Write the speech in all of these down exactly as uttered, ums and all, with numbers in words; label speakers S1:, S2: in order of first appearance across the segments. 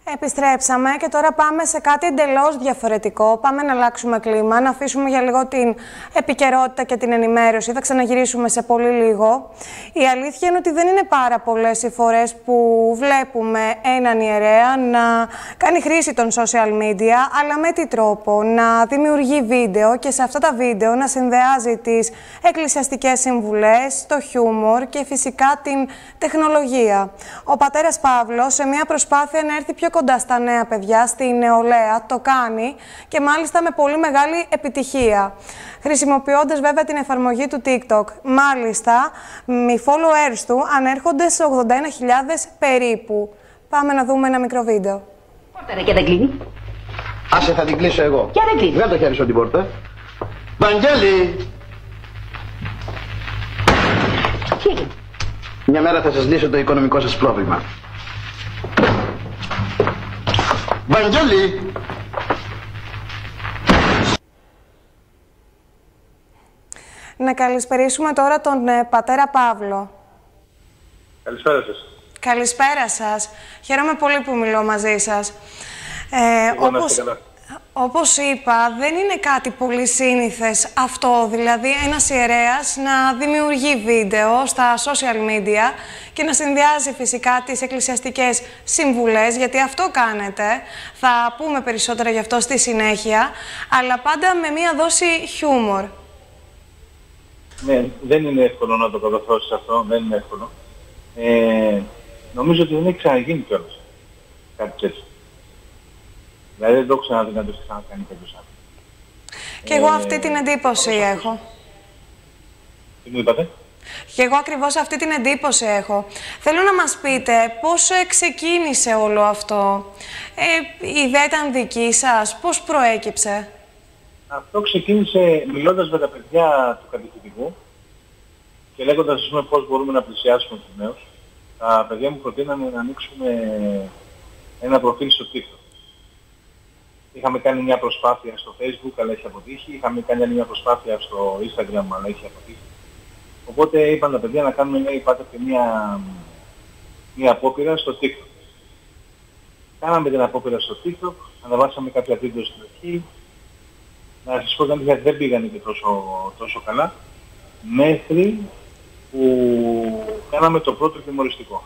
S1: Επιστρέψαμε και τώρα πάμε σε κάτι εντελώς διαφορετικό. Πάμε να αλλάξουμε κλίμα, να αφήσουμε για λίγο την επικαιρότητα και την ενημέρωση. Θα ξαναγυρίσουμε σε πολύ λίγο. Η αλήθεια είναι ότι δεν είναι πάρα πολλές οι φορές που βλέπουμε έναν ιερέα να κάνει χρήση των social media, αλλά με τι τρόπο? Να δημιουργεί βίντεο και σε αυτά τα βίντεο να συνδυάζει τις εκκλησιαστικές συμβουλές, το χιούμορ και φυσικά την τεχνολογία. Ο πατέρας Παύλος, σε μια προσπάθεια να έρθει πιο κοντά στα νέα παιδιά, στη νεολαία, το κάνει και μάλιστα με πολύ μεγάλη επιτυχία. Χρησιμοποιώντας βέβαια την εφαρμογή του TikTok. Μάλιστα, οι followers του ανέρχονται σε ογδόντα ένα χιλιάδες περίπου. Πάμε να δούμε ένα μικρό βίντεο.
S2: Πόρτα ρε και δεν κλείνει.
S3: Άσε, θα την κλείσω εγώ.
S2: Και δεν κλείνει.
S3: Βγάλ' το χέρι σου την πόρτα. Βαγγέλη!
S2: Τι έγινε?
S3: Μια μέρα θα σας λύσω το οικονομικό σας πρόβλημα. Βαγγέλη!
S1: Να καλησπερίσουμε τώρα τον ε, πατέρα Παύλο.
S4: Καλησπέρα σας.
S1: Καλησπέρα σας. Χαίρομαι πολύ που μιλώ μαζί σας. Ε, όπως, όπως είπα, δεν είναι κάτι πολύ σύνηθες αυτό, δηλαδή ένας ιερέας να δημιουργεί βίντεο στα social media και να συνδυάζει φυσικά τις εκκλησιαστικές συμβουλές, γιατί αυτό κάνετε. Θα πούμε περισσότερα γι' αυτό στη συνέχεια, αλλά πάντα με μία δόση χιούμορ.
S4: Ναι, δεν είναι εύκολο να το καταφέρεις αυτό, δεν είναι εύκολο. Ε, νομίζω ότι δεν έχει ξαναγίνει κιόλας κάτι τέτοιο. Δηλαδή δεν το έχω ξαναδεί να το ξανακάνει κάποιος άλλος.
S1: Και εγώ αυτή την εντύπωση
S4: ε,
S1: έχω.
S4: Τι μου είπατε?
S1: Και εγώ ακριβώς αυτή την εντύπωση έχω. Θέλω να μας πείτε πώς ξεκίνησε όλο αυτό. Ε, η ιδέα ήταν δική σας, πώς προέκυψε?
S4: Αυτό ξεκίνησε μιλώντας με τα παιδιά του κατηχητικού και λέγοντας ας πούμε, πώς μπορούμε να πλησιάσουμε τους νέους. Τα παιδιά μου προτείνανε να ανοίξουμε ένα προφίλ στο TikTok. Είχαμε κάνει μια προσπάθεια στο Facebook, αλλά έχει αποτύχει. Είχαμε κάνει μια προσπάθεια στο Instagram, αλλά έχει αποτύχει. Οπότε είπαν τα παιδιά να κάνουμε λέει, πάτε και μια, μια απόπειρα στο TikTok. Κάναμε την απόπειρα στο TikTok, αναβάσαμε κάποια βίντεο στην αρχή. Να σας πω ότι δεν πήγανε και τόσο, τόσο καλά, μέχρι που κάναμε το πρώτο χιουμοριστικό.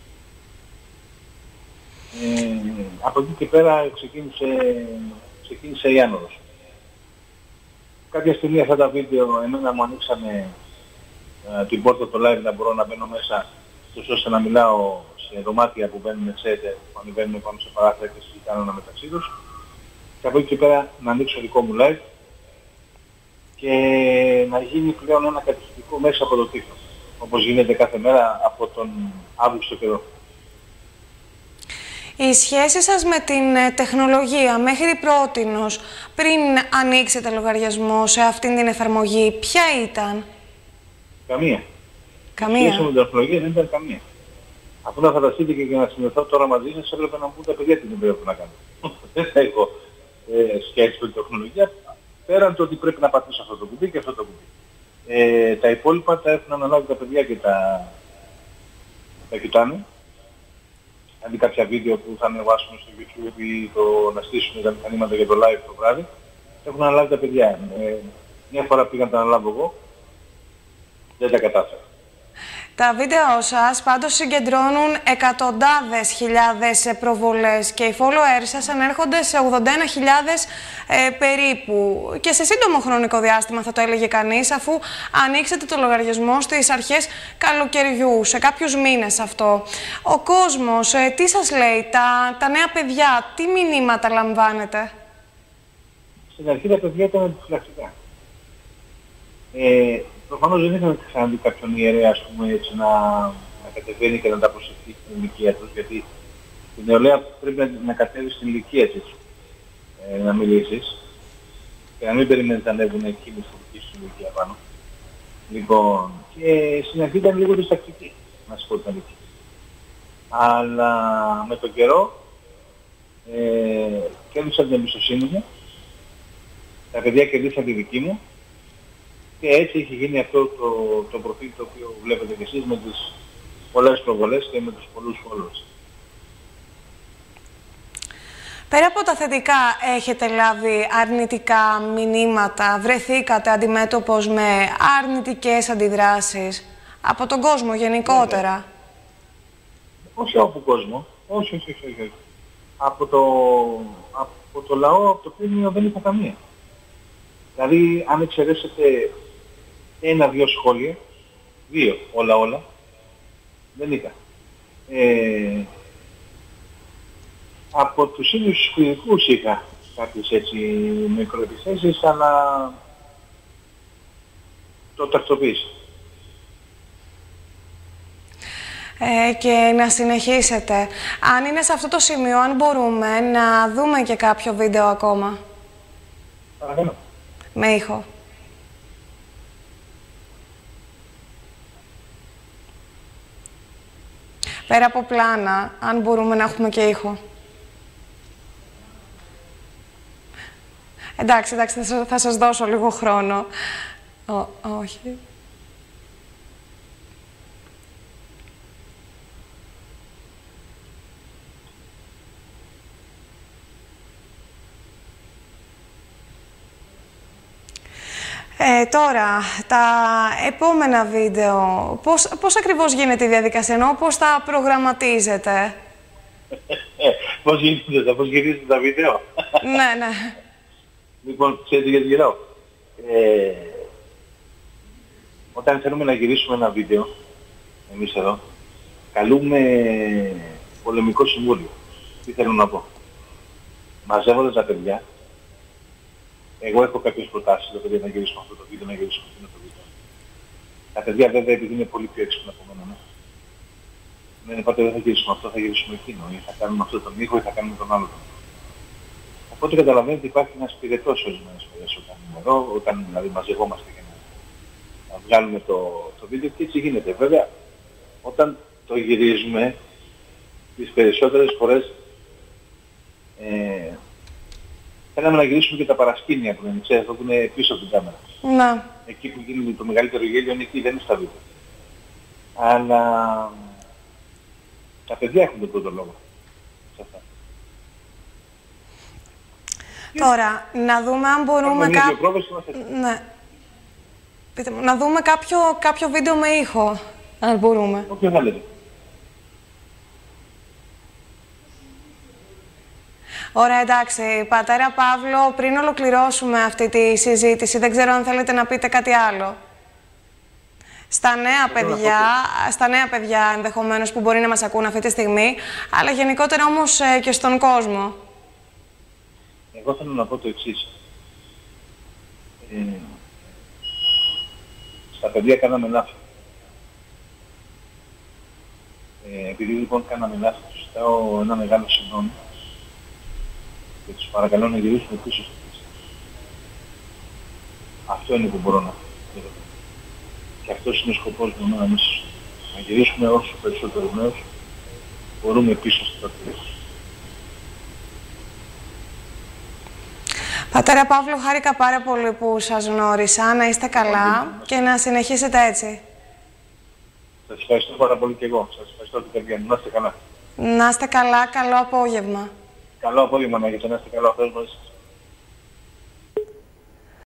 S4: Ε, από εκεί και πέρα ξεκίνησε, ξεκίνησε η άνοδος. Κάποια στιγμή αυτά τα βίντεο εμένα μου ανοίξανε ε, την πόρτα το live να μπορώ να μπαίνω μέσα, τόσο ώστε να μιλάω σε δωμάτια που μπαίνουν σε που ανεβαίνουν πάνω σε παράθυρα και συζητάνε μεταξύ τους. Και από εκεί και πέρα να ανοίξω δικό μου live και να γίνει πλέον ένα κατηχητικό μέσα από το TikTok, όπως γίνεται κάθε μέρα από τον Αύγουστο καιρό.
S1: Η σχέση σας με την τεχνολογία μέχρι πρότινος, πριν ανοίξετε λογαριασμό σε αυτήν την εφαρμογή, ποια ήταν?
S4: Καμία.
S1: Καμία.
S4: Η σχέση με την τεχνολογία δεν ήταν καμία. Αφού να φανταστείτε και για να συνδεθώ τώρα μαζί σας, έπρεπε να μου πούν τα παιδιά τι δεν πρέπει να κάνω. Δεν θα έχω ε, σχέση με την τεχνολογία, πέραν το ότι πρέπει να πατήσω αυτό το κουμπί και αυτό το κουμπί. Ε, τα υπόλοιπα τα έχουν αναλάβει τα παιδιά και τα, τα κοιτάνε. Αντί κάποια βίντεο που θα ανεβάσουμε στο YouTube ή το να στήσουμε τα μηχανήματα για το live το βράδυ, έχουν αναλάβει τα παιδιά. Ε, μια φορά πήγαν να τα αναλάβω εγώ, δεν τα κατάφερα.
S1: Τα βίντεο σας πάντως συγκεντρώνουν εκατοντάδες χιλιάδες προβολές και οι followers σας ανέρχονται σε ογδόντα ένα χιλιάδες ε, περίπου. Και σε σύντομο χρονικό διάστημα θα το έλεγε κανείς, αφού ανοίξετε το λογαριασμό στις αρχές καλοκαιριού, σε κάποιους μήνες αυτό. Ο κόσμος, ε, τι σας λέει, τα, τα νέα παιδιά, τι μηνύματα λαμβάνετε?
S4: Στην αρχή τα παιδιά ήταν επιφυλακτικά. Ε, Προφανώς δεν είχαμε ξαναδεί κάποιον ιερέα ας πούμε, έτσι, να, να κατεβαίνει και να τα προσευχεί στην ηλικία τους, γιατί η νεολαία πρέπει να, να κατέβει στην ηλικία της ε, να μιλήσεις και να μην περιμένεις να ανέβουν εκείνοι στην δική σου ηλικία πάνω. Λοιπόν, και στην αρχή ήταν λίγο διστακτική, να σας πω την αλήθεια. Αλλά με τον καιρό ε, κέρδισαν την εμπιστοσύνη μου, τα παιδιά κερδίσαν τη δική μου. Και έτσι έχει γίνει αυτό το, το προφίλ το οποίο βλέπετε και εσείς με τις πολλές προβολές και με τους πολλούς followers.
S1: Πέρα από τα θετικά, έχετε λάβει αρνητικά μηνύματα, βρεθήκατε αντιμέτωπος με αρνητικές αντιδράσεις από τον κόσμο γενικότερα?
S4: Όχι από τον κόσμο, όχι, όχι, όχι, όχι. Από το, από το λαό, από το Κρήμιο δεν είχα καμία. Δηλαδή, αν εξαιρέσετε ένα-δύο σχόλια, δύο, όλα όλα, δεν είχα. Ε, από τους ίδιους τους φιλικούς είχα κάποιες έτσι μικροεπιθέσεις, αλλά το τακτοποίησα.
S1: Ε, και να συνεχίσετε. Αν είναι σε αυτό το σημείο, αν μπορούμε να δούμε και κάποιο βίντεο ακόμα.
S4: Παρακαλώ.
S1: Με ήχο. Πέρα από πλάνα, αν μπορούμε να έχουμε και ήχο. Εντάξει, εντάξει, θα σας, θα σας δώσω λίγο χρόνο. Ω, όχι. Ε, τώρα, τα επόμενα βίντεο, πώς, πώς ακριβώς γίνεται η διαδικασία, ενώ πώς τα προγραμματίζετε?
S4: Πώς γίνεται, πώς γυρίζετε τα βίντεο?
S1: Ναι, ναι.
S4: Λοιπόν, ξέρετε γιατί γυράω. Ε, όταν θέλουμε να γυρίσουμε ένα βίντεο, εμείς εδώ, καλούμε πολεμικό συμβούλιο. Τι θέλω να πω. Μαζεύονται τα παιδιά. Εγώ έχω κάποιες προτάσεις για παιδιά να γυρίσουμε αυτό το βίντεο, να γυρίσουμε αυτό το βίντεο. Τα παιδιά βέβαια επειδή είναι πολύ πιο έξυπνα από μένα, ναι. Λένε πάτε δεν θα γυρίσουμε αυτό, θα γυρίσουμε εκείνο, ή θα κάνουμε αυτό τον ήχο ή θα κάνουμε τον άλλο τον ήχο. Οπότε καταλαβαίνετε ότι υπάρχει ένας πυρετός ορισμένες φορές όταν είμαι εδώ, όταν δηλαδή μαζευόμαστε για να, να βγάλουμε το, το βίντεο και έτσι γίνεται. Βέβαια, όταν το γυρίζουμε, τις περισσότερες φορές ε, θέλαμε να γυρίσουμε και τα παρασκήνια που είναι, ξέρετε, που είναι πίσω από την κάμερα.
S1: Να.
S4: Εκεί που γίνεται το μεγαλύτερο γέλιο είναι εκεί, δεν είναι στα βίντεο. Αλλά τα παιδιά έχουν τον πρώτο λόγο σε αυτά.
S1: Τώρα, να δούμε αν μπορούμε
S4: κάποιο...
S1: κά... Ναι. Πείτε μου, να δούμε κάποιο, κάποιο βίντεο με ήχο, αν μπορούμε.
S4: Όποιο θέλετε.
S1: Ωραία, εντάξει. Πατέρα Παύλο, πριν ολοκληρώσουμε αυτή τη συζήτηση, δεν ξέρω αν θέλετε να πείτε κάτι άλλο. Στα νέα παιδιά, στα νέα παιδιά ενδεχομένως που μπορεί να μας ακούν αυτή τη στιγμή, αλλά γενικότερα όμως ε, και στον κόσμο.
S4: Εγώ θέλω να πω το εξής. Ε, στα παιδιά κάναμε λάθη. Ε, επειδή λοιπόν κάναμε λάθη, τους ζητάω ένα μεγάλο συγγνώμη και τους παρακαλώ να γυρίσουμε πίσω στο πίσω. Αυτό είναι που μπορώ να πω. Και αυτός είναι ο σκοπός μου να εμείς. Να γυρίσουμε όσο περισσότερο νέους μπορούμε πίσω στο πίσω.
S1: Πατέρα Παύλο, χάρηκα πάρα πολύ που σας γνώρισα. Να είστε καλά και να συνεχίσετε έτσι.
S4: Σας ευχαριστώ πάρα πολύ και εγώ. Σας ευχαριστώ την καρδιά μου. Να είστε καλά.
S1: Να είστε καλά. Καλό απόγευμα.
S4: Καλό απόγευμα, να είστε καλά. Ευχαριστώ.